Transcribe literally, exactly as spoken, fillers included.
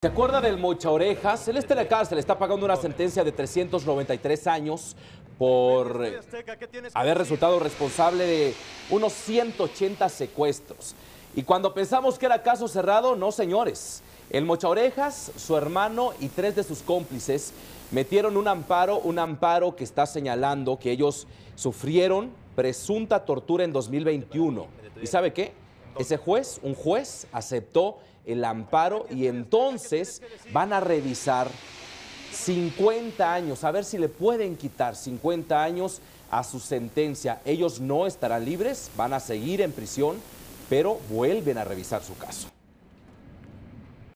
¿Se acuerda del Mocha Orejas? Él está en la cárcel, está pagando una sentencia de trescientos noventa y tres años por eh, haber resultado responsable de unos ciento ochenta secuestros. Y cuando pensamos que era caso cerrado, no señores. El Mocha Orejas, su hermano y tres de sus cómplices metieron un amparo, un amparo que está señalando que ellos sufrieron presunta tortura en dos mil veintiuno. ¿Y sabe qué? Ese juez, un juez, aceptó el amparo y entonces van a revisar cincuenta años, a ver si le pueden quitar cincuenta años a su sentencia. Ellos no estarán libres, van a seguir en prisión, pero vuelven a revisar su caso.